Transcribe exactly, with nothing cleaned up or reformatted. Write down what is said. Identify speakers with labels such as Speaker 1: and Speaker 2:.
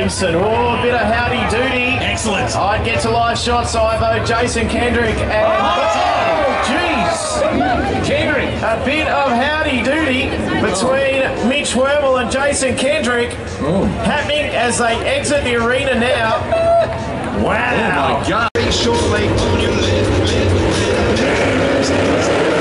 Speaker 1: Williamson. Oh, a bit of howdy doody.
Speaker 2: Excellent.
Speaker 1: I'd get to live shots, Ivo. Jason Kendrick and... Oh, jeez.
Speaker 2: Kendrick.
Speaker 1: A bit of howdy doody between Mitch Wormall and Jason Kendrick
Speaker 2: oh.
Speaker 1: happening as they exit the arena now. Wow.
Speaker 2: Oh, my God.
Speaker 3: Shortly on your left, left, left.